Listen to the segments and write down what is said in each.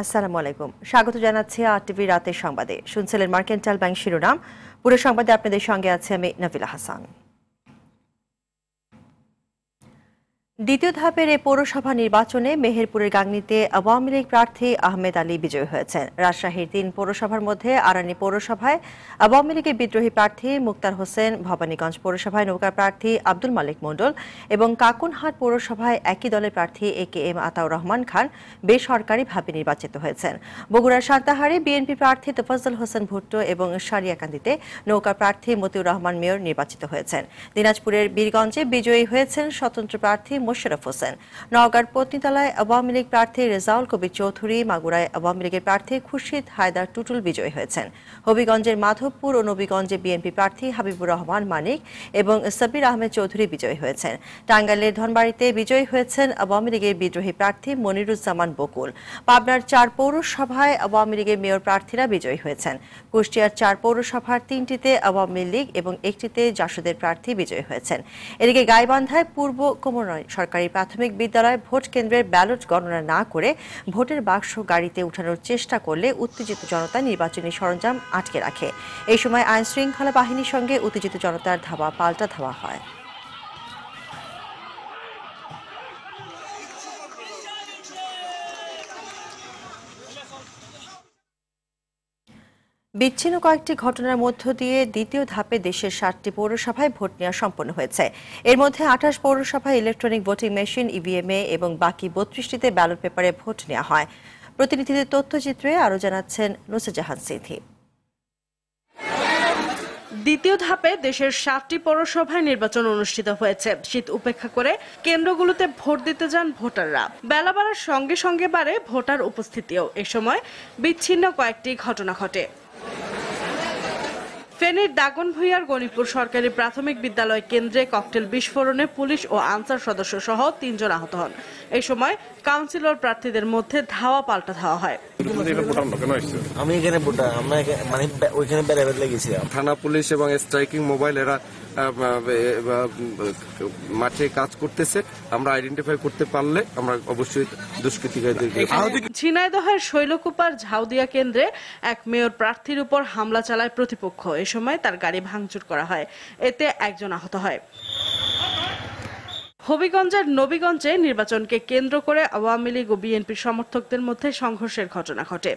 আসসালামু আলাইকুম, স্বাগত জানাচ্ছি আরটিভি রাতের সংবাদে। শুনছিলেন মার্কেন্টাইল ব্যাংক শিরোনাম। পুরো সংবাদে আপনাদের সঙ্গে আছে আমি নাবিলা হাসান। দ্বিতীয় ধাপের এই পৌরসভা নির্বাচনে মেহেরপুরের গাংনীতে আওয়ামী লীগ প্রার্থী আহমেদ আলী বিজয়ী হয়েছেন। রাজশাহীর ৩ পৌরসভার মধ্যে আরানী পৌরসভায় আওয়ামী লীগের বিদ্রোহী প্রার্থী মুক্তার হোসেন, ভবানীগঞ্জ পৌরসভায় নৌকার প্রার্থী আব্দুল মালিক মণ্ডল এবং কাকুনহাট পৌরসভায় একই দলের প্রার্থী একেএম আতাউর রহমান খান বেসরকারিভাবে নির্বাচিত হয়েছেন। বগুড়ার সান্তাহারে বিএনপি প্রার্থী তোফাজ্জল হোসেন ভুট্টো এবং সারিয়াকান্দিতে নৌকা প্রার্থী মতিউর রহমান মেয়র নির্বাচিত হয়েছেন। দিনাজপুরের বীরগঞ্জে বিজয়ী হয়েছেন স্বতন্ত্র প্রার্থী মোশাররফ হোসেন। নওগাঁর পত্নীতলায় আওয়ামী লীগ প্রার্থী রেজাউল কবির চৌধুরী, মাগুরায় আওয়ামী লীগের প্রার্থী খুরশিদ হায়দার টুটুল বিজয়ী হয়েছেন। হবিগঞ্জের মাধবপুর ও নবীগঞ্জে বিএনপি প্রার্থী হাবিবুর রহমান মানিক এবং সাব্বির আহমেদ চৌধুরী বিজয়ী হয়েছেন। টাঙ্গাইলের ধনবাড়িতে বিজয়ী হয়েছেন আওয়ামী লীগের বিদ্রোহী প্রার্থী মনিরুজ্জামান বকুল। পাবনার ৪ পৌরসভায় আওয়ামী লীগের মেয়র প্রার্থীরা বিজয়ী হয়েছেন। কুষ্টিয়ার ৪ পৌরসভার ৩টিতে আওয়ামী লীগ এবং একটিতে জাসদের প্রার্থী বিজয়ী হয়েছেন। এদিকে গাইবান্ধায় পূর্ব কোমরনয় সরকারি প্রাথমিক বিদ্যালয় ভোট কেন্দ্রের ব্যালট গণনা না করে ভোটের বাক্স গাড়িতে উঠানোর চেষ্টা করলে উত্তেজিত জনতা নির্বাচনী সরঞ্জাম আটকে রাখে। এই সময় আইন শৃঙ্খলা বাহিনীর সঙ্গে উত্তেজিত জনতার ধাওয়া পাল্টা ধাওয়া হয়। বিচ্ছিন্ন কয়েকটি ঘটনার মধ্য দিয়ে দ্বিতীয় ধাপে দেশের 7টি পৌরসভায় ভোট নেওয়া সম্পন্ন হয়েছে। এর মধ্যে 28 পৌরসভায় ইলেকট্রনিক ভোটিং মেশিন ইভিএমে এবং বাকি 32টিতে ব্যালট পেপারে ভোট নেওয়া হয়। প্রতিনিধিদের তথ্যচিত্রে আরও জানাচ্ছেন নুসরাত জাহান সিথি। দ্বিতীয় ধাপে দেশের 7টি পৌরসভায় নির্বাচন অনুষ্ঠিত হয়েছে। শীত উপেক্ষা করে কেন্দ্রগুলোতে ভোট দিতে যান ভোটাররা। বেলা বাড়ার সঙ্গে সঙ্গে বাড়ে ভোটার উপস্থিতিও। এ সময় বিচ্ছিন্ন কয়েকটি ঘটনা ঘটে। ফেনীর দাগনভূঞার গণিপুর সরকারি প্রাথমিক বিদ্যালয় কেন্দ্রে ককটেল বিস্ফোরণে পুলিশ ও আনসার সদস্য সহ 3 জন আহত হন। এই সময় কাউন্সিলর প্রার্থীদের মধ্যে ধাওয়া পাল্টা ধাওয়া হয়। আমি এখানে মানে ওইখানে বেড়াতে লেগেছি। থানা পুলিশ এবং স্ট্রাইকিং মোবাইল এরা মাঠে কাজ করতেছে। আমরা আইডেন্টিফাই করতে পারলে আমরা অবশ্যই দুষ্কৃতিকারীদেরকে। ঝিনাইদহের শৈলকুপার ঝাউদিয়া কেন্দ্রে এক মেয়র প্রার্থীর উপর হামলা চালায় প্রতিপক্ষ। এ সময় তার গাড়ি ভাঙচুর করা হয়, এতে একজন আহত হয়। হবিগঞ্জের নবীগঞ্জে নির্বাচনকে কেন্দ্র করে আওয়ামী লীগ ও বিএনপি সমর্থকদের মধ্যে সংঘর্ষের ঘটনা ঘটে।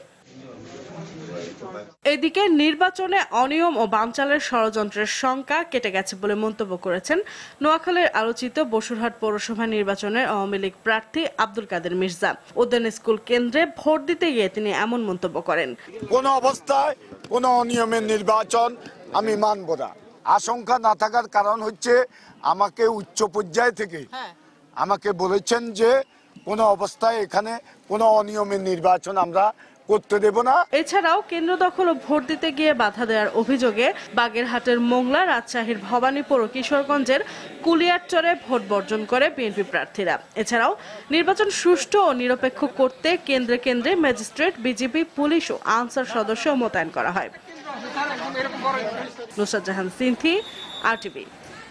এদিকে নির্বাচনে অনিয়ম ও বানচালের ষড়যন্ত্রের শঙ্কা কেটে গেছে বলে মন্তব্য করেছেন নোয়াখালীর আলোচিত বসুরহাট পৌরসভা নির্বাচনের আওয়ামী লীগ প্রার্থী আব্দুল কাদের মির্জা। উদ্যান স্কুল কেন্দ্রে ভোট দিতে গিয়ে তিনি এমন মন্তব্য করেন। কোন অবস্থায় কোন অনিয়মের নির্বাচন আমি মানব না। আশঙ্কা না থাকার কারণ হচ্ছে আমাকে উচ্চ পর্যায় থেকে আমাকে বলেছেন যে কোন অবস্থায় এখানে কোন অনিয়মের নির্বাচন আমরা করতে দেব না। এছাড়াও কেন্দ্র দখল ও ভোট দিতে গিয়ে বাধা দেওয়ার অভিযোগে বাগেরহাটের মোংলা, রাজশাহীর ভবানীপুর ও কিশোরগঞ্জের কুলিয়ারচরে ভোট বর্জন করে বিএনপি প্রার্থীরা। এছাড়াও নির্বাচন সুষ্ঠু ও নিরপেক্ষ করতে কেন্দ্রে কেন্দ্রে ম্যাজিস্ট্রেট, বিজিবি, পুলিশ ও আনসার সদস্য মোতায়েন করা হয়। নুসরাত জাহান সিনথি, আরটিভি।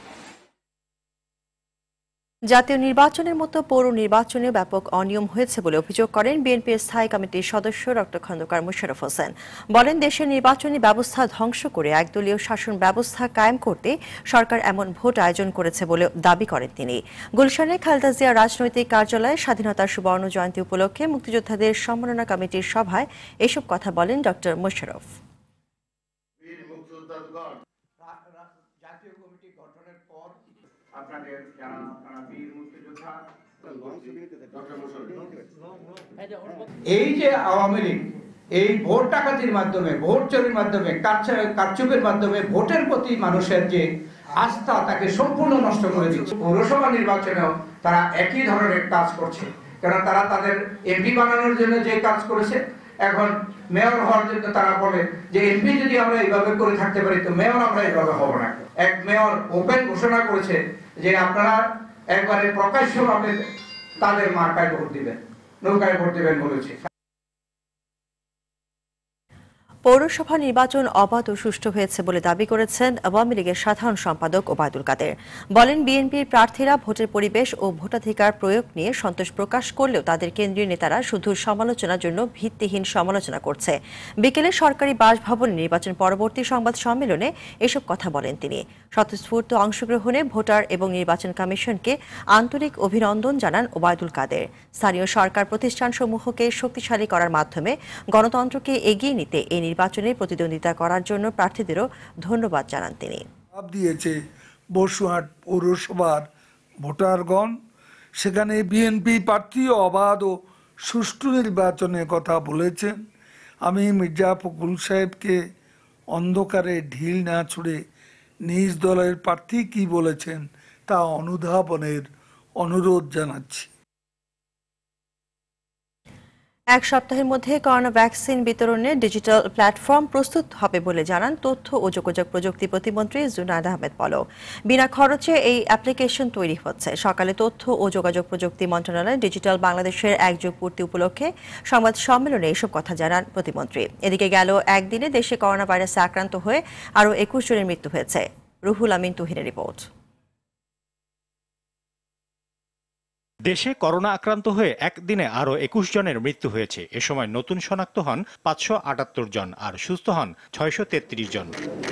জাতীয় নির্বাচনের মতো পৌর নির্বাচনে ব্যাপক অনিয়ম হয়েছে বলে অভিযোগ করেন বিএনপির স্থায়ী কমিটির সদস্য ডক্টর খন্দকার মোশাররফ হোসেন। বলেন, দেশের নির্বাচনী ব্যবস্থা ধ্বংস করে একদলীয় শাসন ব্যবস্থা কায়েম করতে সরকার এমন ভোট আয়োজন করেছে বলে দাবি করেন তিনি। গুলশানে খালেদা জিয়া রাজনৈতিক কার্যালয়ে স্বাধীনতার সুবর্ণ জয়ন্তী উপলক্ষে মুক্তিযোদ্ধাদের সম্মাননা কমিটির সভায় এসব কথা বলেন ডক্টর মোশাররফ। এই যে আওয়ামী লীগ এই ভোট ডাকাতির মাধ্যমে, ভোট চুরির মাধ্যমে, কারচুপির মাধ্যমে ভোটের প্রতি মানুষের যে আস্থা তাকে সম্পূর্ণ নষ্ট করে দিচ্ছে। পৌরসভা নির্বাচনেও তারা একই ধরনের কাজ করছে, কারণ তারা তাদের এমপি বানানোর জন্য যে কাজ করেছে, এখন মেয়র হওয়ার জন্য তারা বলে যে এমপি যদি আমরা এইভাবে করে থাকতে পারি তো মেয়র আমরা এইভাবে হব না। এক মেয়র ওপেন ঘোষণা করেছে যে আপনারা একবারে প্রকাশ্যভাবে তাদের মার্কায় ভোট দিবেন, নৌকায় ভোট দিবেন বলেছে। পৌরসভা নির্বাচন অবাধ ও সুষ্ঠু হয়েছে বলে দাবি করেছেন আওয়ামী লীগের সাধারণ সম্পাদক ওবায়দুল কাদের। বলেন, বিএনপির প্রার্থীরা ভোটের পরিবেশ ও ভোটাধিকার প্রয়োগ নিয়ে সন্তোষ প্রকাশ করলেও তাদের কেন্দ্রীয় নেতারা শুধু সমালোচনার জন্য ভিত্তিহীন সমালোচনা করছে। বিকেলে সরকারি বাসভবনে নির্বাচন পরবর্তী সংবাদ সম্মেলনে এসব কথা বলেন তিনি। স্বতঃস্ফূর্ত অংশগ্রহণে ভোটার এবং নির্বাচন কমিশনকে আন্তরিক অভিনন্দন জানান ওবায়দুল কাদের। স্থানীয় সরকার প্রতিষ্ঠানসমূহকে শক্তিশালী করার মাধ্যমে গণতন্ত্রকে এগিয়ে নিতে এই নির্বাচনে প্রতিদ্বন্দ্বিতা করার জন্য প্রার্থীদেরও ধন্যবাদ জানান তিনি। দিয়েছে বসুরহাট পৌরসভার ভোটারগণ, সেখানে বিএনপি প্রার্থী অবাধ ও সুষ্ঠু নির্বাচনের কথা বলেছেন। আমি মির্জা ফখরুল সাহেবকে অন্ধকারে ঢিল না ছুড়ে নিজ দলের প্রার্থী কি বলেছেন তা অনুধাবনের অনুরোধ জানাচ্ছি। এক সপ্তাহের মধ্যে করোনা ভ্যাকসিন বিতরণে ডিজিটাল প্ল্যাটফর্ম প্রস্তুত হবে বলে জানান তথ্য ও যোগাযোগ প্রযুক্তি প্রতিমন্ত্রী জুনায়েদ আহমেদ পলক। বিনা খরচে এই অ্যাপ্লিকেশন তৈরি হচ্ছে। সকালে তথ্য ও যোগাযোগ প্রযুক্তি মন্ত্রণালয় ডিজিটাল বাংলাদেশের 1 যুগ পূর্তি উপলক্ষে সংবাদ সম্মেলনে এসব কথা জানান প্রতিমন্ত্রী। এদিকে গেল একদিনে দেশে করোনা ভাইরাসে আক্রান্ত হয়ে আরও 21 জনের মৃত্যু হয়েছে। রুহুল আমিন তুহিনের রিপোর্ট। দেশে করোনা আক্রান্ত হয়ে একদিনে আরও 21 জনের মৃত্যু হয়েছে। এ সময় নতুন শনাক্ত হন 578 জন আর সুস্থ হন 633 জন।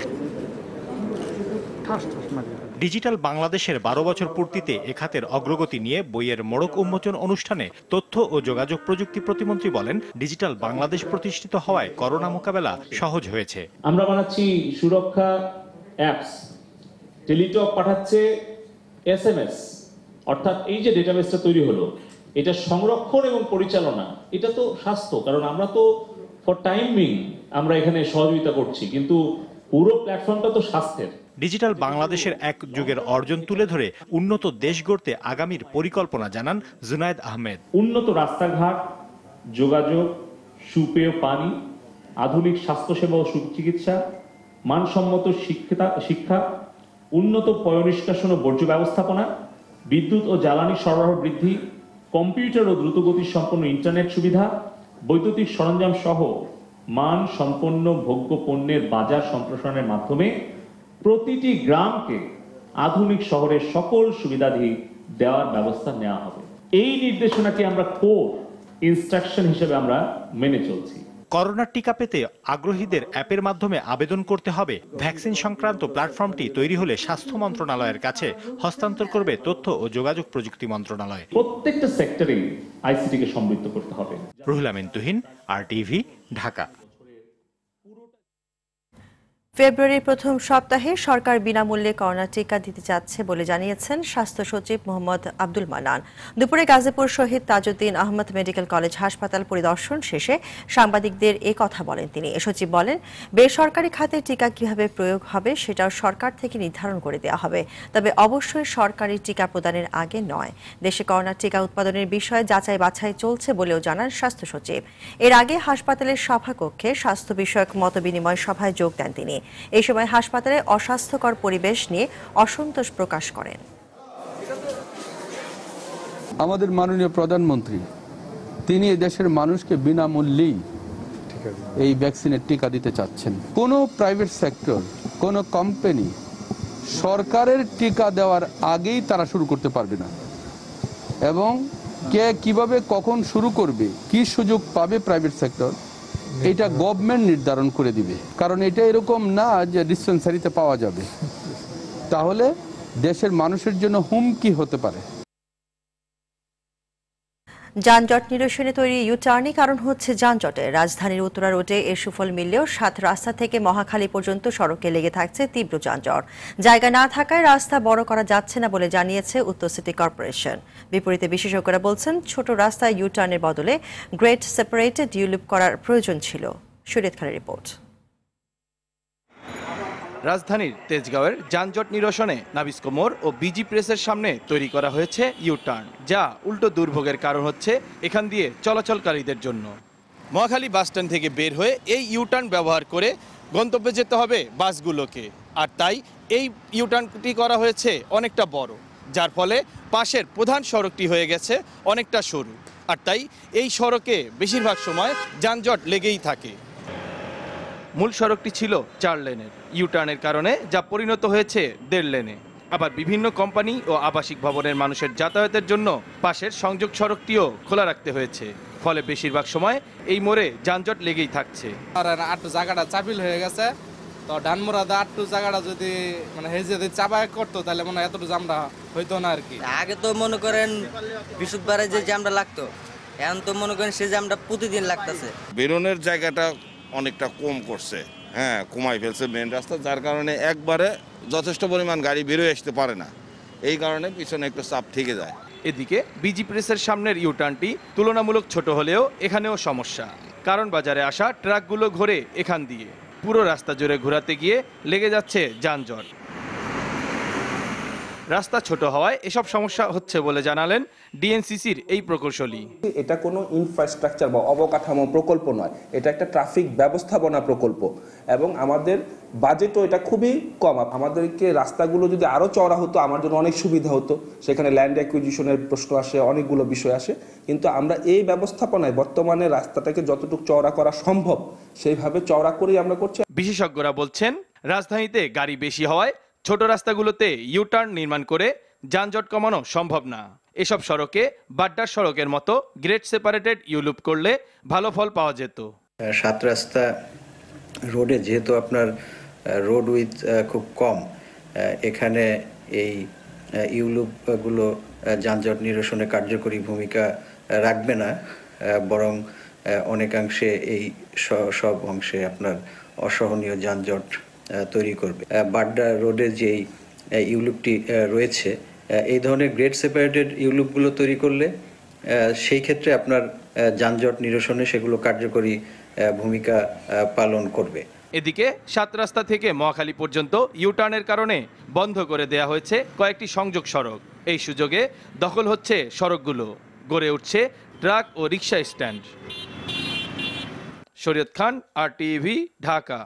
ডিজিটাল বাংলাদেশের 12 বছর পূর্তিতে এ খাতের অগ্রগতি নিয়ে বইয়ের মোড়ক উন্মোচন অনুষ্ঠানে তথ্য ও যোগাযোগ প্রযুক্তি প্রতিমন্ত্রী বলেন, ডিজিটাল বাংলাদেশ প্রতিষ্ঠিত হওয়ায় করোনা মোকাবেলা সহজ হয়েছে। আমরা বানাচ্ছি সুরক্ষা অ্যাপস, টেলিটক পাঠাচ্ছে SMS, অর্থাৎ এই যে ডেটাবেসটা তৈরি হলো, এটা সংরক্ষণ এবং পরিচালনা, এটা তো স্বাস্থ্য, কারণ আমরা তো ফর টাইমিং আমরা এখানে সহযোগিতা করছি, কিন্তু পুরো প্ল্যাটফর্মটা তো স্বাস্থ্যের। ডিজিটাল বাংলাদেশের এক যুগের অর্জন তুলে ধরে উন্নত দেশ গড়তে আগামীর পরিকল্পনা জানান জুনায়েদ আহমেদ। উন্নত রাস্তাঘাট, যোগাযোগ, সুপেয় পানি, আধুনিক স্বাস্থ্যসেবা ও চিকিৎসা, মানসম্মত শিক্ষা, উন্নত পয়ঃনিষ্কাশন ও বর্জ্য ব্যবস্থাপনা, বিদ্যুৎ ও জ্বালানি সরবরাহ বৃদ্ধি, কম্পিউটার ও দ্রুতগতি সম্পন্ন ইন্টারনেট সুবিধা, বৈদ্যুতিক সরঞ্জাম সহ মান সম্পন্ন ভোগ্য পণ্যের বাজার সম্প্রসারণের মাধ্যমে প্রতিটি গ্রামকে আধুনিক শহরের সকল সুবিধাদি দেওয়ার ব্যবস্থা নেওয়া হবে। এই নির্দেশনাকে আমরা কোর ইনস্ট্রাকশন হিসেবে আমরা মেনে চলছি। করোনার টিকা পেতে আগ্রহীদের অ্যাপের মাধ্যমে আবেদন করতে হবে। ভ্যাকসিন সংক্রান্ত প্ল্যাটফর্মটি তৈরি হলে স্বাস্থ্য মন্ত্রণালয়ের কাছে হস্তান্তর করবে তথ্য ও যোগাযোগ প্রযুক্তি মন্ত্রণালয়। প্রত্যেকটা সেক্টরে আইসিটিকে সমৃদ্ধ করতে হবে। রুহুল আমিন তুহিন, RTV, ঢাকা। ফেব্রুয়ারির প্রথম সপ্তাহে সরকার বিনামূল্যে করোনা টিকা দিতে যাচ্ছে বলে জানিয়েছেন স্বাস্থ্য সচিব মোহাম্মদ আব্দুল মান্নান। দুপুরে গাজীপুর শহীদ তাজউদ্দিন আহমদ মেডিকেল কলেজ হাসপাতাল পরিদর্শন শেষে সাংবাদিকদের এ কথা বলেন তিনি। সচিব বলেন, বেসরকারি খাতে টিকা কিভাবে প্রয়োগ হবে সেটাও সরকার থেকে নির্ধারণ করে দেওয়া হবে, তবে অবশ্যই সরকারি টিকা প্রদানের আগে নয়। দেশে করোনা টিকা উৎপাদনের বিষয়ে যাচাই বাছাই চলছে বলেও জানান স্বাস্থ্য সচিব। এর আগে হাসপাতালের সভাকক্ষে স্বাস্থ্য বিষয়ক মতবিনিময় সভায় যোগ দেন তিনি। এই সময় হাসপাতালে অস্বাস্থ্যকর পরিবেশ নিয়ে অসন্তোষ প্রকাশ করেন। আমাদের মাননীয় প্রধানমন্ত্রী তিনি দেশের মানুষকে বিনামূল্যেই এই ভ্যাকসিনের টিকা দিতে চাচ্ছেন। কোনো প্রাইভেট সেক্টর, কোনো কোম্পানি সরকারের টিকা দেওয়ার আগেই তারা শুরু করতে পারবে না, এবং কে কিভাবে কখন শুরু করবে, কি সুযোগ পাবে প্রাইভেট সেক্টর, এটা গভর্নমেন্ট নির্ধারণ করে দিবে। কারণ এটা এরকম না যে ডিসপেন্সারিতে পাওয়া যাবে, তাহলে দেশের মানুষের জন্য হুমকি হতে পারে। যানজট নিরসনে তৈরি ইউটার্নই কারণ হচ্ছে যানজটে। রাজধানীর উত্তরা রোডে এর সুফল মিললেও 7 রাস্তা থেকে মহাখালী পর্যন্ত সড়কে লেগে থাকছে তীব্র যানজট। জায়গা না থাকায় রাস্তা বড় করা যাচ্ছে না বলে জানিয়েছে উত্তর সিটি কর্পোরেশন। বিপরীতে বিশেষজ্ঞরা বলছেন, ছোট রাস্তায় ইউটার্নের বদলে গ্রেট সেপারেটেড ইউলুপ করার প্রয়োজন ছিল। শরীয়ত খানের রিপোর্ট। রাজধানীর তেজগাঁওয়ের যানজট নিরসনে নাবিস্কো মোড় ও বিজি প্রেসের সামনে তৈরি করা হয়েছে ইউটার্ন, যা উল্টো দুর্ভোগের কারণ হচ্ছে এখান দিয়ে চলাচলকারীদের জন্য। মহাখালী বাসস্ট্যান্ড থেকে বের হয়ে এই ইউটার্ন ব্যবহার করে গন্তব্যে যেতে হবে বাসগুলোকে, আর তাই এই ইউটার্নটি করা হয়েছে অনেকটা বড়, যার ফলে পাশের প্রধান সড়কটি হয়ে গেছে অনেকটা সরু, আর তাই এই সড়কে বেশিরভাগ সময় যানজট লেগেই থাকে। মূল সড়কটি ছিল 4 লেনের। ইউটার্নের কারণে যা পরিণত হয়েছে 1.5 লেনে। আবার বিভিন্ন কোম্পানি ও আবাসিক ভবনের মানুষের যাতায়াতের জন্য পাশের সংযোগ সড়কটিও খোলা রাখতে হয়েছে। ফলে বেশিরভাগ সময় এই মোড়ে যানজট লেগেই থাকছে। আটটু জায়গাটা চাপিল হয়ে গেছে, তো ডানমোড়াদা আটটু জায়গাটা যদি যদি চাপাই করতো তাহলে মনে হয় এতটুকু জামটা হইতো না আর কি। আগে তো মনে করেন বৃহস্পতিবারে যে জ্যামটা লাগতো, এখন তো মনে করেন সেই জ্যামটা প্রতিদিন লাগতেছে। বেরোনের জায়গাটা অনেকটা কম করছে, কমাই ফেলছে মেন রাস্তা, যার কারণে একবারে যথেষ্ট পরিমাণ গাড়ি বেরোয় আসতে পারে না। এই কারণে পিছনে একটু চাপ থেকে যায়। এদিকে বিজি প্রেসের সামনের ইউটার্নটি তুলনামূলক ছোট হলেও এখানেও সমস্যা, কারণ বাজারে আসা ট্রাকগুলো ঘোরে এখান দিয়ে। পুরো রাস্তা জুড়ে ঘোরাতে গিয়ে লেগে যাচ্ছে যানজট। রাস্তা ছোট হওয়ায় এসব সমস্যা হচ্ছে বলে জানালেন ডিএনসিসির এই প্রকৌশলী। এটা কোনো ইনফ্রাস্ট্রাকচার বা অবকাঠামো প্রকল্প নয়, এটা একটা ট্রাফিক ব্যবস্থাপনা প্রকল্প এবং আমাদের বাজেটও এটা খুবই কম। আমাদেরকে রাস্তাগুলো যদি আরও চওড়া হতো আমার জন্য অনেক সুবিধা হতো, সেখানে ল্যান্ড অ্যাকুইজিশনের প্রশ্ন আসে, অনেকগুলো বিষয় আসে, কিন্তু আমরা এই ব্যবস্থাপনায় বর্তমানে রাস্তাটাকে যতটুকু চওড়া করা সম্ভব সেইভাবে চওড়া করেই আমরা করছি। বিশেষজ্ঞরা বলছেন রাজধানীতে গাড়ি বেশি হওয়ায় ছোট রাস্তাগুলোতে ইউটার্ন নির্মাণ করে যানজট কমানো সম্ভব না। এসব সড়কে বাড্ডার সড়কের মতো গ্রেড সেপারেটেড ইউলুপ করলে ভালো ফল পাওয়া যেত। 7 রাস্তা রোডে যেহেতু আপনার রোড উইথ খুব কম, এখানে এই ইউলুপগুলো যানজট নিরসনে কার্যকরী ভূমিকা রাখবে না, বরং অনেকাংশে এই সব অংশে আপনার অসহনীয় যানজট তৈরি করবে। বাড্ডা রোডে যেই ইউলুপটি রয়েছে, এই ধরনের গ্রেড সেপারেটেড ইউলুপগুলো তৈরি করলে সেই ক্ষেত্রে আপনার যানজট নিরসনে সেগুলো কার্যকরী ভূমিকা পালন করবে। এদিকে 7 রাস্তা থেকে মহাখালী পর্যন্ত ইউটার্নের কারণে বন্ধ করে দেয়া হয়েছে কয়েকটি সংযোগ সড়ক। এই সুযোগে দখল হচ্ছে সড়কগুলো, গড়ে উঠছে ট্রাক ও rickshaw stand. Shariat Khan, RTV, Dhaka.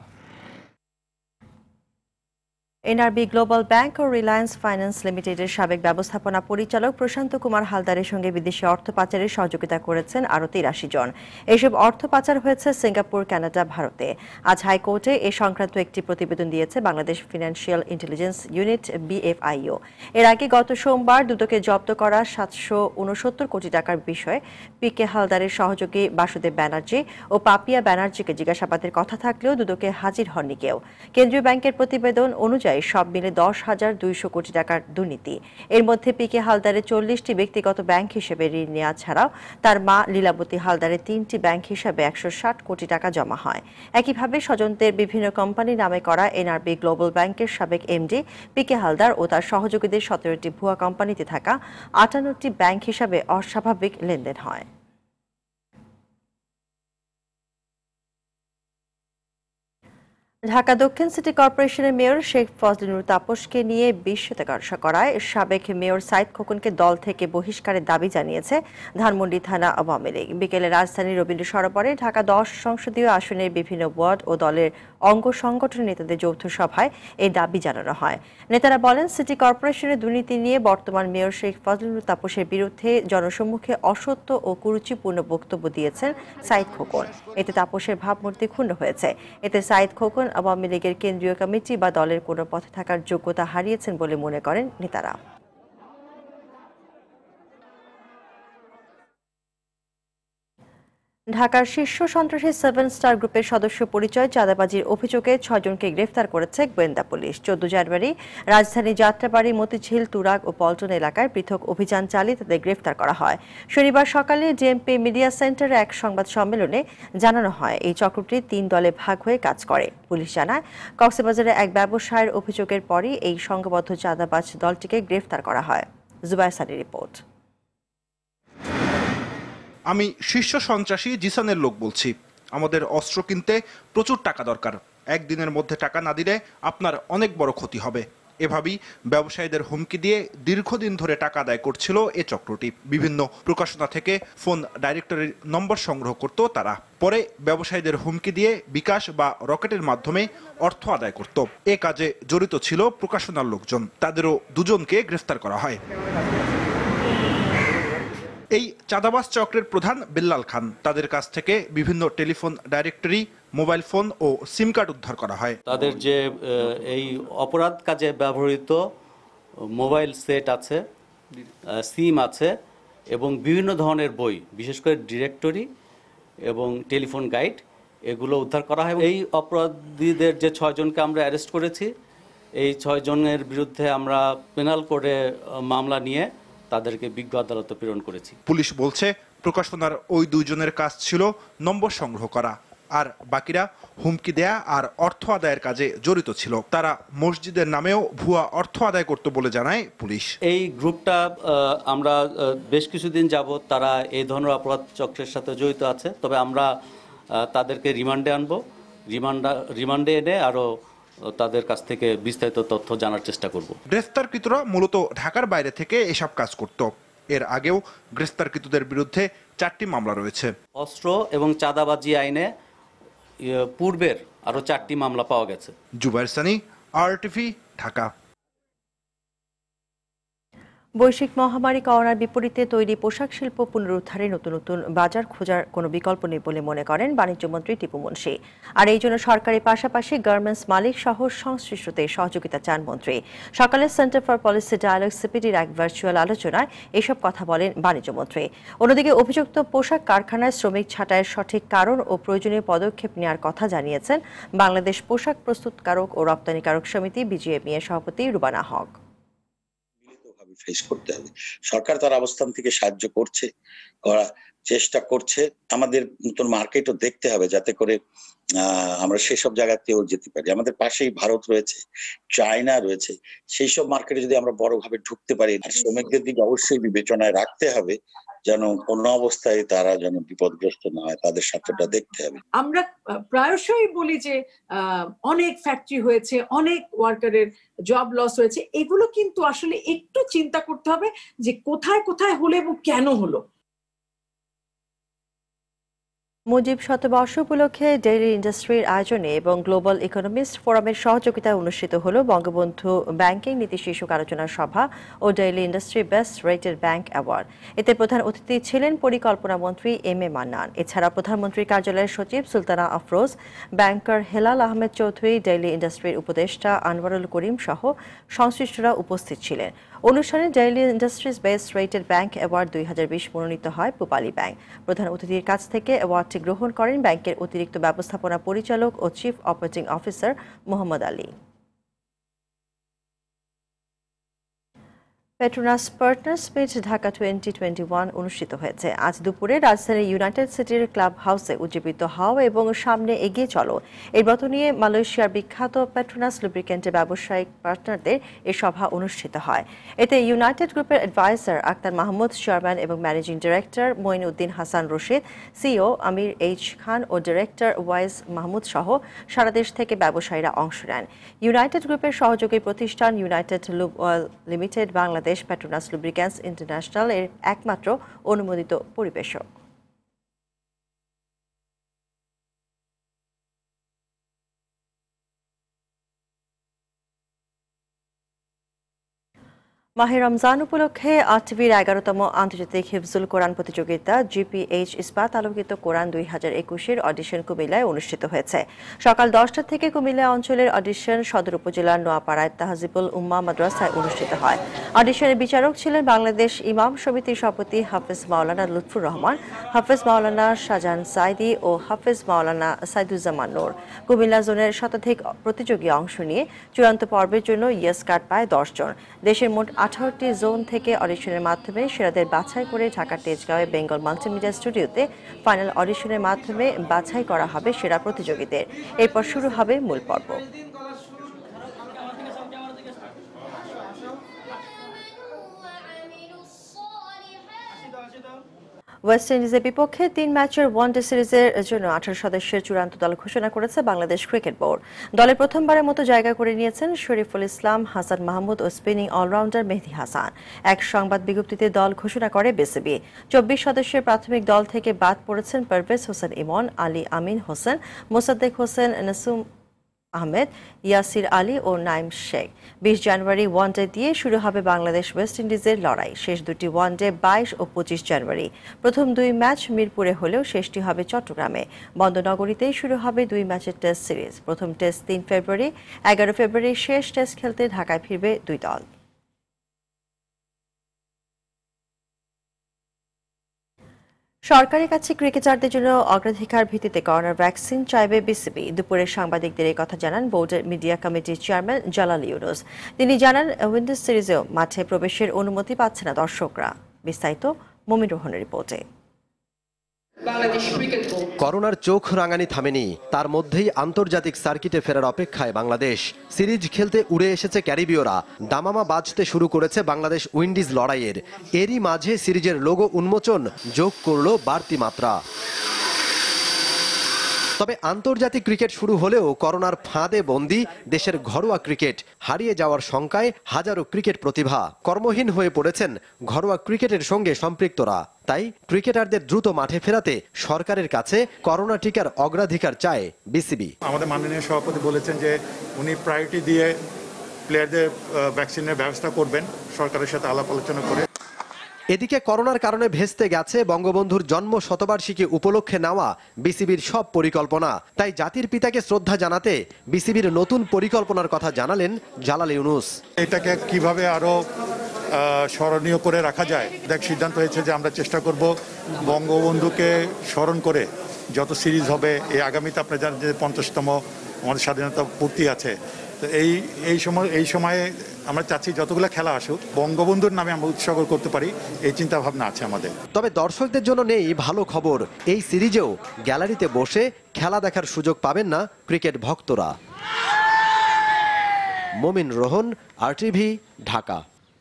NRB global bank ও রিলায়েন্স ফাইন্যান্স লিমিটেডের সাবেক ব্যবস্থাপনা পরিচালক প্রশান্ত কুমার হালদারের সঙ্গে বিদেশি অর্থ পাচারে সহযোগিতা করেছেন আরও 83 জন। এসব অর্থ পাচার হয়েছে সিঙ্গাপুর, কানাডা, ভারতে। আজ হাইকোর্টে এ সংক্রান্ত একটি প্রতিবেদন দিয়েছে Bangladesh financial intelligence unit BFIO। এর আগে গত সোমবার দুদকে জব্দ করা 769 কোটি টাকার বিষয়ে পিকে হালদারের সহযোগী বাসুদেব ব্যানার্জি ও পাপিয়া ব্যানার্জিকে জিজ্ঞাসাবাদের কথা থাকলেও দুদকে হাজির হননি কেউ। কেন্দ্রীয় ব্যাংকের প্রতিবেদন অনুযায়ী সব মিলে 10,200 কোটি টাকার দুর্নীতি। এর মধ্যে পিকে হালদারের 40টি ব্যক্তিগত ব্যাংক হিসেবে ঋণ নেওয়া ছাড়াও তার মা লীলাবতী হালদারের 3টি ব্যাংক হিসাবে 160 কোটি টাকা জমা হয়। একইভাবে স্বজনদের বিভিন্ন কোম্পানি নামে করা এনআরবি গ্লোবাল ব্যাংকের সাবেক এমডি পিকে হালদার ও তার সহযোগীদের 17টি ভুয়া কোম্পানিতে থাকা 58টি ব্যাংক হিসাবে অস্বাভাবিক লেনদেন হয়। ঢাকা দক্ষিণ সিটি কর্পোরেশনের মেয়র শেখ ফজলুল তাপসকে নিয়ে বিস্মিতকর করায় সাবেক মেয়র সাইদ খোকনকে দল থেকে বহিষ্কারের দাবি জানিয়েছে ধানমন্ডি থানা আওয়ামী লীগ। বিকেলে রাজধানীর রবীন্দ্র সরোবরে ঢাকা 10 সংসদীয় আসনের বিভিন্ন ওয়ার্ড ও দলের অঙ্গ সংগঠনের নেতাদের যৌথ সভায় এই দাবি জানানো হয়। নেতারা বলেন, সিটি কর্পোরেশনের দুর্নীতি নিয়ে বর্তমান মেয়র শেখ ফজলুল তাপসের বিরুদ্ধে জনসম্মুখে অসত্য ও কুরুচিপূর্ণ বক্তব্য দিয়েছেন সাইদ খোকন। এতে তাপসের ভাবমূর্তি ক্ষুণ্ণ হয়েছে। এতে সাইদ খোকন আওয়ামী লীগের কেন্দ্রীয় কমিটি বা দলের কোনো পথে থাকার যোগ্যতা হারিয়েছেন বলে মনে করেন নেতারা। ঢাকার শীর্ষ সন্ত্রাসী 7 স্টার গ্রুপের সদস্য পরিচয় চাঁদাবাজির অভিযোগে 6 জনকে গ্রেফতার করেছে গোয়েন্দা পুলিশ। 14 জানুয়ারি রাজধানী যাত্রাবাড়ি, মতিঝিল, তুরাগ ও পল্টন এলাকায় পৃথক অভিযান চালিয়ে তাদের গ্রেফতার করা হয়। শনিবার সকালে ডিএমপি মিডিয়া সেন্টারে এক সংবাদ সম্মেলনে জানানো হয়, এই চক্রটি 3 দলে ভাগ হয়ে কাজ করে। পুলিশ জানায়, কক্সবাজারে এক ব্যবসায়ের অভিযোগের পরই এই সংঘবদ্ধ চাঁদাবাজ দলটিকে গ্রেফতার করা হয়। জুবাইর সানির রিপোর্ট। আমি শীর্ষ সন্ত্রাসী জিসানের লোক বলছি। আমাদের অস্ত্র কিনতে প্রচুর টাকা দরকার। একদিনের মধ্যে টাকা না দিলে আপনার অনেক বড় ক্ষতি হবে। এভাবেই ব্যবসায়ীদের হুমকি দিয়ে দীর্ঘদিন ধরে টাকা আদায় করছিল এ চক্রটি। বিভিন্ন প্রকাশনা থেকে ফোন ডাইরেক্টরির নম্বর সংগ্রহ করত তারা। পরে ব্যবসায়ীদের হুমকি দিয়ে বিকাশ বা রকেটের মাধ্যমে অর্থ আদায় করত। এ কাজে জড়িত ছিল প্রকাশনার লোকজন। তাদেরও 2 জনকে গ্রেফতার করা হয়। এই চাঁদাবাজ চক্রের প্রধান বিল্লাল খান। তাদের কাছ থেকে বিভিন্ন টেলিফোন ডাইরেক্টরি, মোবাইল ফোন ও সিম কার্ড উদ্ধার করা হয়। তাদের যে এই অপরাধ কাজে ব্যবহৃত মোবাইল সেট আছে, সিম আছে এবং বিভিন্ন ধরনের বই, বিশেষ করে ডিরেক্টরি এবং টেলিফোন গাইড, এগুলো উদ্ধার করা হয়। এই অপরাধীদের যে 6 জনকে আমরা অ্যারেস্ট করেছি, এই 6 জনের বিরুদ্ধে আমরা পেনাল করে মামলা নিয়ে তাদেরকে বিজ্ঞ আদালতে প্রেরণ করেছি। পুলিশ বলছে প্রকাশনার ওই 2 জনের কাজ ছিল নম্বর সংগ্রহ করা, আর বাকিরা হুমকি দেয়া আর অর্থ আদায়ের কাজে জড়িত ছিল। তারা মসজিদের নামেও ভুয়া অর্থ আদায় করত বলে জানায় পুলিশ। এই গ্রুপটা আমরা বেশ কিছুদিন যাবত তারা এই ধরনের অপরাধ চক্রের সাথে জড়িত আছে। তবে আমরা তাদেরকে রিমান্ডে আনবো, রিমান্ডে এনে আরো তাদের কাছ থেকে বিস্তারিত তথ্য জানার চেষ্টা করব। গ্রেফতারকৃতরা মূলত ঢাকার বাইরে থেকে এসব কাজ করত। এর আগেও গ্রেফতারকৃতদের বিরুদ্ধে 4টি মামলা রয়েছে। অস্ত্র এবং চাঁদাবাজি আইনে পূর্বের আরো 4টি মামলা পাওয়া গেছে। জুবাইর সানি, আরটিভি, ঢাকা। বৈশ্বিক মহামারী করোনার বিপরীতে তৈরি পোশাক শিল্প পুনরুদ্ধারে নতুন নতুন বাজার খোঁজার কোনো বিকল্প নেই বলে মনে করেন বাণিজ্যমন্ত্রী টিপু মুন্সি। আর এই জন্য সরকারের পাশাপাশি গার্মেন্টস মালিক সহ সংশ্লিষ্টদের সহযোগিতা চান মন্ত্রী। সকালে সেন্টার ফর পলিসি ডায়ালগ সিপিডির এক ভার্চুয়াল আলোচনায় এসব কথা বলেন বাণিজ্যমন্ত্রী। অন্যদিকে অভিযুক্ত পোশাক কারখানায় শ্রমিক ছাঁটাইয়ের সঠিক কারণ ও প্রয়োজনীয় পদক্ষেপ নেওয়ার কথা জানিয়েছেন বাংলাদেশ পোশাক প্রস্তুতকারক ও রপ্তানিকারক সমিতি বিজিএমই এর সভাপতি রুবানা হক। ফেস করতে হবে। সরকার তার অবস্থান থেকে সাহায্য করছে, করার চেষ্টা করছে। আমাদের নতুন মার্কেটও দেখতে হবে যাতে করে আমরা সেসব জায়গাতেও যেতে পারি। আমাদের পাশেই ভারত রয়েছে, চায়না রয়েছে, সেই সব মার্কেটে যদি আমরা বড়ভাবে ঢুকতে পারি, আর শ্রমিকদের দিকে অবশ্যই বিবেচনায় রাখতে হবে যেন কোনো অবস্থায় তারা যেন বিপদগ্রস্ত না হয়, তাদের স্বার্থটা দেখতে হবে। আমরা প্রায়শই বলি যে অনেক ফ্যাক্টরি হয়েছে, অনেক ওয়ার্কারের জব লস হয়েছে। এগুলো কিন্তু আসলে একটু চিন্তা করতে হবে যে কোথায় কোথায় হলো এবং কেন হলো। মুজিব শতবর্ষ উপলক্ষে ডেইলি ইন্ডাস্ট্রির আয়োজনে এবং গ্লোবাল ইকোনমিস্ট ফোরামের সহযোগিতায় অনুষ্ঠিত হল বঙ্গবন্ধু ব্যাংকিং নীতি শীর্ষক আলোচনা সভা ও Daily Industry best rated bank award. এতে প্রধান অতিথি ছিলেন পরিকল্পনা মন্ত্রী এম এ মান্নান। এছাড়া প্রধানমন্ত্রীর কার্যালয়ের সচিব সুলতানা আফরোজ, ব্যাংকার হেলাল আহমেদ চৌধুরী, ডেইলি ইন্ডাস্ট্রির উপদেষ্টা আনোয়ারুল করিম সহ সংশ্লিষ্টরা উপস্থিত ছিলেন। অনুষ্ঠানে Daily Industries best rated bank award 2020 মনোনীত হয় পূবালী ব্যাংক। প্রধান অতিথির কাছ থেকে অ্যাওয়ার্ডটি গ্রহণ করেন ব্যাংকের অতিরিক্ত ব্যবস্থাপনা পরিচালক ও chief operating officer Mohammad Ali. Petronas partners meet Dhaka 2021 অনুষ্ঠিত হয়েছে। আজ দুপুরে রাজধানীর ইউনাইটেড সিটির ক্লাব হাউসে উজ্জীবিত হও এবং সামনে এগিয়ে চলো এই ব্রত নিয়ে মালয়েশিয়ার বিখ্যাত পেট্রোনাস লুব্রিকেন্টের ব্যবসায়িক পার্টনারদের এ সভা অনুষ্ঠিত হয়। এতে ইউনাইটেড গ্রুপের অ্যাডভাইজার আক্তার মাহমুদ, চেয়ারম্যান এবং managing director Moinuddin Hasan Rashid, CEO Amir H Khan ও ডিরেক্টর ওয়াইজ মাহমুদ সহ সারা দেশ থেকে ব্যবসায়ীরা অংশ নেন। ইউনাইটেড গ্রুপের সহযোগী প্রতিষ্ঠান United Lube Oil Limited Bangladesh Petronas Lubricants International এর একমাত্র অনুমোদিত পরিবেশক। মাহে রমজান উপলক্ষে আরটিভির 11তম আন্তর্জাতিক হিফজুল কোরআন প্রতিযোগিতা জিপিএইচ ইস্পাত আলোকিত কোরআন 2021-এর অডিশন কুমিল্লায় অনুষ্ঠিত হয়েছে। সকাল 10টা থেকে কুমিল্লা অঞ্চলের অডিশন সদর উপজেলার নোয়াপাড়ায় তাহজিবুল উম্মাহ মাদ্রাসায় অনুষ্ঠিত হয়। অডিশনের বিচারক ছিলেন বাংলাদেশ ইমাম সমিতির সভাপতি হাফেজ মাওলানা লুৎফুর রহমান, হাফেজ মাওলানা শাহজাহান সাইদি ও হাফেজ মাওলানা সাইদুজ্জামান নূর। কুমিল্লা জোনের শতাধিক প্রতিযোগী অংশ নিয়ে চূড়ান্ত পর্বের জন্য ইয়েস কার্ড পায় 10 জন। দেশের মোট 18টি জোন থেকে অডিশনের মাধ্যমে সেরাদের বাছাই করে ঢাকার তেজগাঁওয়ে বেঙ্গল মাল্টিমিডিয়া স্টুডিওতে ফাইনাল অডিশনের মাধ্যমে বাছাই করা হবে সেরা প্রতিযোগীদের। এরপর শুরু হবে মূল পর্ব। ওয়েস্ট ইন্ডিজের বিপক্ষে 3 ম্যাচের ওয়ানডে সিরিজের জন্য 18 সদস্যের চূড়ান্ত দল ঘোষণা করেছে বাংলাদেশ ক্রিকেট বোর্ড। দলে প্রথমবারের মতো জায়গা করে নিয়েছেন শরীফুল ইসলাম, হাসান মাহমুদ ও স্পিনিং অলরাউন্ডার মেহেদী হাসান। এক সংবাদ বিজ্ঞপ্তিতে দল ঘোষণা করে বিসিবি। 24 সদস্যের প্রাথমিক দল থেকে বাদ পড়েছেন পারভেজ হোসেন ইমন, আলী আমিন হোসেন, মোসাদ্দেক হোসেন, নাসুম আহমেদ, ইয়াসির আলী ও নাইম শেখ। 20 জানুয়ারি ওয়ানডে দিয়ে শুরু হবে বাংলাদেশ ওয়েস্ট ইন্ডিজের লড়াই। শেষ দুটি ওয়ানডে 22 ও 25 জানুয়ারি। প্রথম 2 ম্যাচ মিরপুরে হলেও শেষটি হবে চট্টগ্রামে। বন্দরনগরীতেই শুরু হবে 2 ম্যাচের টেস্ট সিরিজ। প্রথম টেস্ট 3 ফেব্রুয়ারি, 11 ফেব্রুয়ারি শেষ টেস্ট খেলতে ঢাকায় ফিরবে 2 দল। সরকারের কাছে ক্রিকেটারদের জন্য অগ্রাধিকার ভিত্তিতে করোনার ভ্যাকসিন চাইবে বিসিবি। দুপুরে সাংবাদিকদের এই কথা জানান বোর্ডের মিডিয়া কমিটির চেয়ারম্যান জালাল ইউনুস। তিনি জানান, উইন্ডিজ সিরিজেও মাঠে প্রবেশের অনুমতি পাচ্ছে না দর্শকরা। বিস্তারিত মমিন রোহনের রিপোর্টে। করোনার চোখ রাঙানি থামেনি, তার মধ্যেই আন্তর্জাতিক সার্কিটে ফেরার অপেক্ষায় বাংলাদেশ। সিরিজ খেলতে উড়ে এসেছে ক্যারিবীয়রা, দামামা বাজতে শুরু করেছে বাংলাদেশ উইন্ডিজ লড়াইয়ের। এরই মাঝে সিরিজের লোগো উন্মোচন যোগ করল বাড়তি মাত্রা। তবে আন্তর্জাতিক ক্রিকেট শুরু হলেও করোনার ফাঁদে বন্দী দেশের ঘরোয়া ক্রিকেট। হারিয়ে যাওয়ার শঙ্কায় হাজারো ক্রিকেট প্রতিভা। কর্মহীন হয়ে পড়েছেন ঘরোয়া ক্রিকেটের সঙ্গে সম্পৃক্তরা। তাই ক্রিকেটারদের দ্রুত মাঠে ফেরাতে সরকারের কাছে করোনা টিকার অগ্রাধিকার চায় বিসিবি। আমাদের মাননীয় সভাপতি বলেছেন যে উনি প্রায়োরিটি দিয়ে প্লেয়ারদের ভ্যাকসিনের ব্যবস্থা করবেন সরকারের সাথে আলাপ আলোচনা করে। এদিকে করোনার কারণে ভেস্তে গেছে বঙ্গবন্ধুর জন্ম শতবার্ষিকী উপলক্ষে নেওয়া বিসিবির সব পরিকল্পনা। তাই জাতির পিতাকে শ্রদ্ধা জানাতে বিসিবির নতুন পরিকল্পনার কথা জানালেন জালাল ইউনুস। এটাকে কিভাবে আরো স্মরণীয় করে রাখা যায়, সিদ্ধান্ত হয়েছে যে আমরা চেষ্টা করব বঙ্গবন্ধুকে স্মরণ করে যত সিরিজ হবে। এই আগামীতে আপনারা জানেন যে 50তম আমাদের স্বাধীনতা পূর্তি আছে। তো এই সময়ে আমরা চাচ্ছি যতগুলো খেলা আসুক বঙ্গবন্ধুর নামে আমরা উৎসর্গ করতে পারি, এই চিন্তা ভাবনা আছে আমাদের। তবে দর্শকদের জন্য নেই ভালো খবর, এই সিরিজেও গ্যালারিতে বসে খেলা দেখার সুযোগ পাবেন না ক্রিকেট ভক্তরা। মমিন রোহন, আরটিভি, ঢাকা।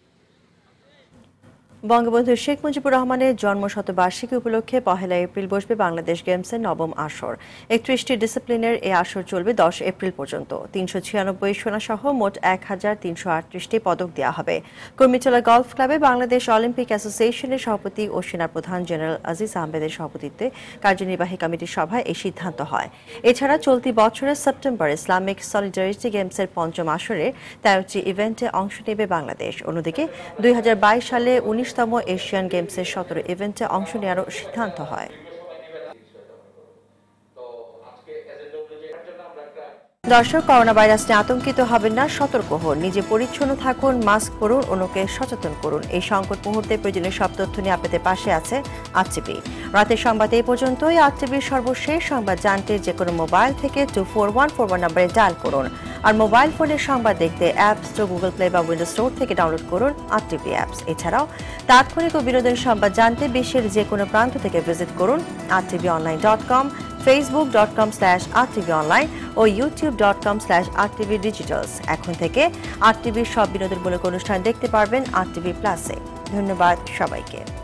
বঙ্গবন্ধু শেখ মুজিবুর রহমানের জন্মশতবার্ষিকী উপলক্ষে 1 এপ্রিল বসবে বাংলাদেশ গেমসের 9ম আসর। 31টি ডিসিপ্লিনের এই আসর চলবে 10 এপ্রিল পর্যন্ত। 396 সোনাসহ মোট 1338টি পদক দেওয়া হবে। কুর্মিটোলা গলফ ক্লাবে বাংলাদেশ অলিম্পিক অ্যাসোসিয়েশনের সভাপতি ও সেনাপ্রধান জেনারেল আজিজ আহমেদের সভাপতিত্বে কার্যনির্বাহী কমিটির সভায় এই সিদ্ধান্ত হয়। এছাড়া চলতি বছরের সেপ্টেম্বরে ইসলামিক সলিডারিটি গেমসের 5ম আসরের 13টি ইভেন্টে অংশ নেবে বাংলাদেশ। অন্যদিকে 2022 সালে 19তম এশিয়ান গেমসের 17 ইভেন্টে অংশ নেওয়ারও সিদ্ধান্ত হয়। দর্শক, করোনা ভাইরাস নিয়ে আতঙ্কিত হবেন না, সতর্ক হন, নিজে পরিচ্ছন্ন থাকুন, মাস্ক পরুন, অন্যকে সচেতন করুন। এই সংকট মুহূর্তে প্রয়োজনীয় সব তথ্য নিয়ে আপনাদের পাশে আছে আরটিভি। রাতের সংবাদ এই পর্যন্তই। আরটিভির সর্বশেষ সংবাদ জানতে যে কোনো মোবাইল থেকে 241141 নম্বরে ডায়াল করুন। আর মোবাইল ফোনের সংবাদ দেখতে অ্যাপ স্টোর, গুগল প্লে বা উইন্ডোজ স্টোর থেকে ডাউনলোড করুন আরটিভি অ্যাপস। এছাড়াও তাৎক্ষণিক ও বিনোদন সংবাদ জানতে বিশ্বের যে কোনো প্রান্ত থেকে ভিজিট করুন rtvonline.com, facebook.com/rtvonline ও youtube.com/rtvdigitals। এখন থেকে আরটিভির সব বিনোদনমূলক অনুষ্ঠান দেখতে পারবেন আরটিভি প্লাসে। ধন্যবাদ সবাইকে।